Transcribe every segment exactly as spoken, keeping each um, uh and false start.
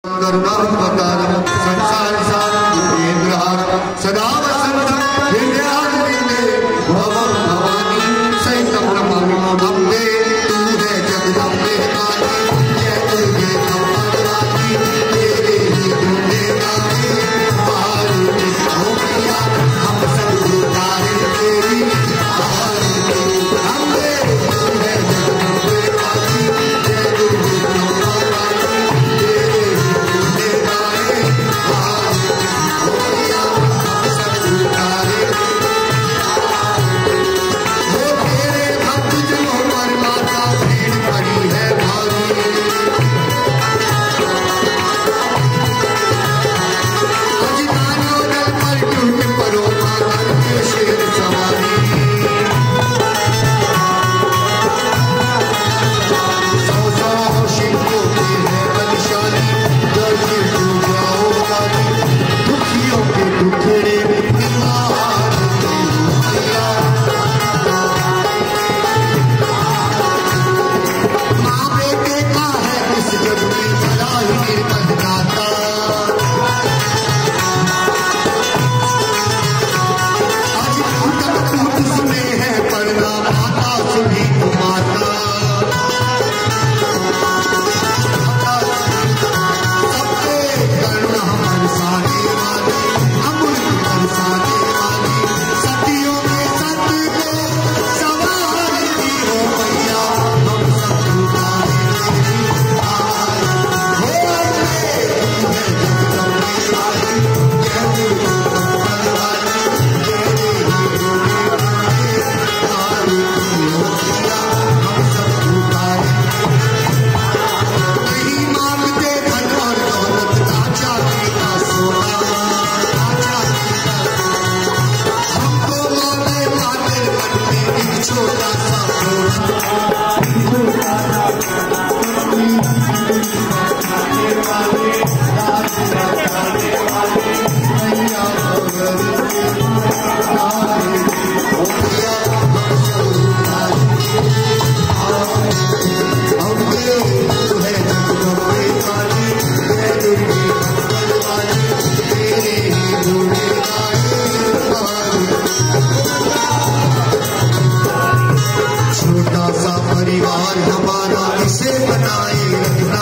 करुणावतारम संसार सारम भूपेन्द्रहारम सदा वसंतम हृदयारविंदे भवम भवानी सहितं नमामि। अम्बे तू है जगदम्बे काली, जय दुर्गे अम्बरानी, तेरे ही ढूंढे गावे आरती हो मैया, हम सब उतारे तेरी आरती। अम्बे तू है जगदम्बे काली, जय दुर्गे अम्बरानी, तेरे ही ढूंढे गावे आरती हो मैया, हम सब उतारे। वो तेरे भक्त जनों पर माता भीड़ पड़ी है भारी, अजनानियों दल पर टूट पड़ो माता के शेर सवारी। सौ सौ शिवों के है बलशाली, दर से तू जाओ गाली, दुखियों के दुखड़े निवार दे मैया। माँ बेटे का है इस जग में बड़ा ही निर्मल नाता, आज टूटक टूट सुने हैं पड़ना माता सुनी को माता। सबके करुणा बरसाने वाली, अमृत बरसाने वाली, सदियों में सत्य को संवारती हो मैया, हम सब उतारे तेरी आरती। हो अम्बे तू है जगदम्बे काली, जय दुर्गे अम्बरानी, तेरे ही ढूंढे गावे आरती हो मैया, हम सब उतारे। नहीं मांगते धन और दौलत ना चांदी ना सोना, ना चांदी ना सोना, हमको मांगे खातिर मन में एक छोटा सा कोना। मैया भगवती उतारे हो मैया, हम सब उतारे। अम्बे तू है जगदम्बे काली, जय दुर्गे अम्बरवाली, तेरे ही ढूंढे गावे आरती। छोटा सा परिवार हमारा इसे बनाए रखना,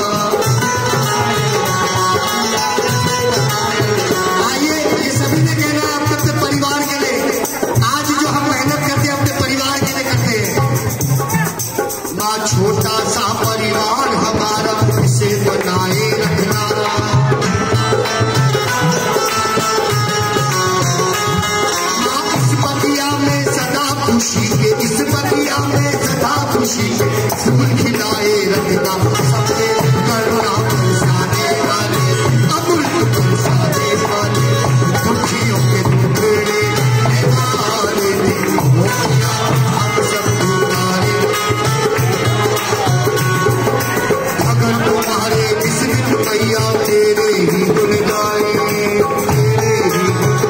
आइए ये सभी ने कहना है अपने अपने परिवार के लिए। आज जो हम मेहनत करते हैं अपने परिवार के लिए करते हैं। माँ छोटा सा परिवार हमारा इसे बनाए रखना, माँ इस बगिया में सदा खुशी के, इस बगिया में सदा खुशी के फूल खिलाए रखना। सबके करुणा बरसाने वाले, अमृत बरसाने वाले, दुखियों के दुखड़े निवारे तेरी हो मैया, हम सब उतारे। अगर तुम्हारे इस दिन मैया तेरे ही गुण गाए, तेरे ही गुण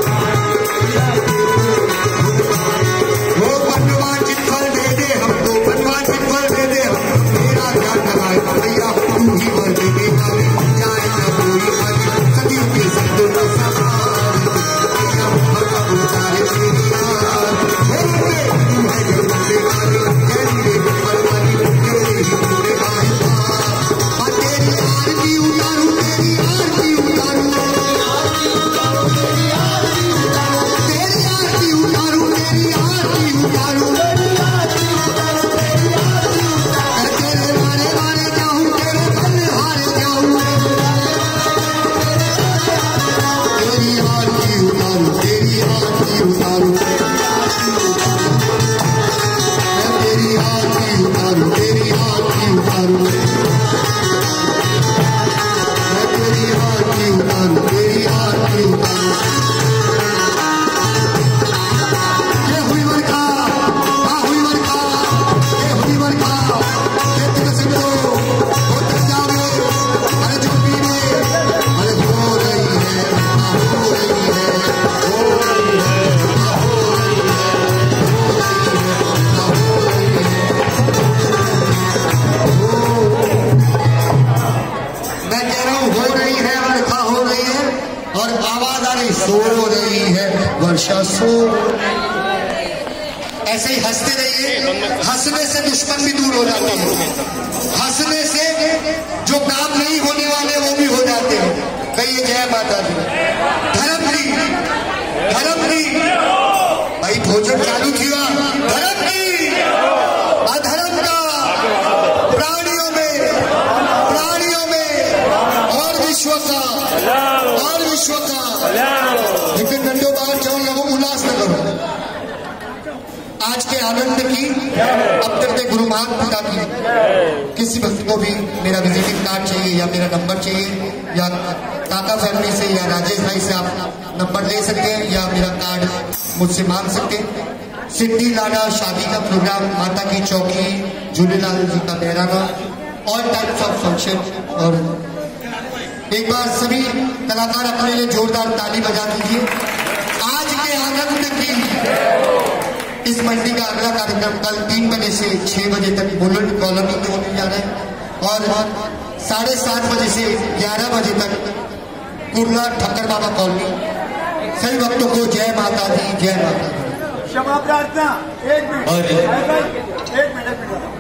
वो बनवांचित फल दे दे हमको, बनवांचित फल दे दे हमको, तेरा क्या कराए मैया, तू ही वर देने वाले, जाए न कोई मन, सदियों के सत्य को संभाल मैया, हम सब उतारे तेरी आरती। हो अम्बे तू है जगदम्बे काली, जय दुर्गे अम्बरवाली, तेरे ही ढूंढे गावे माँ। तेरी आरती उतारूं, तेरी आरती उतारूं। सो रही है, वर्षा सो। ऐसे ही हंसते रहिए, हंसने से दुश्मन भी दूर हो जाते हैं, हंसने से जो काम नहीं होने वाले वो भी हो जाते हैं। कहिए जय माता दी। धर्मप्री, धर्मप्री भाई भोजन चालू किया। धर्मप्री अधर्म का प्राणियों में, प्राणियों में और विश्व का, और विश्व का। लेकिन नंदो बाहर जाओ, लोगों उल्लास न करो। आज के आनंद की अब करते गुरु महान पिता की। किसी व्यक्ति को भी मेरा विजिटिंग कार्ड चाहिए या मेरा नंबर चाहिए, या काका फैमिली से या राजेश भाई से आप नंबर ले सकते हैं, या मेरा कार्ड मुझसे मांग सकते हैं। सिद्धि लाडा शादी का प्रोग्राम, माता की चौकी, झूलेलाल जी का बहराना, ऑल टाइप्स ऑफ फंक्शन। और एक बार सभी कलाकार अपने लिए जोरदार ताली बजा दीजिए। आज के आनंद की इस मंडी का अगला कार्यक्रम कल तीन बजे से छह बजे तक बुलेट कॉलोनी में होने जा रहा है, और साढ़े सात बजे से ग्यारह बजे तक कुर्ला ठक्कर बाबा कॉलोनी। सभी भक्तों को जय माता दी, जय माता दी। क्षमा प्रार्थना। एक मिनट, एक मिनट।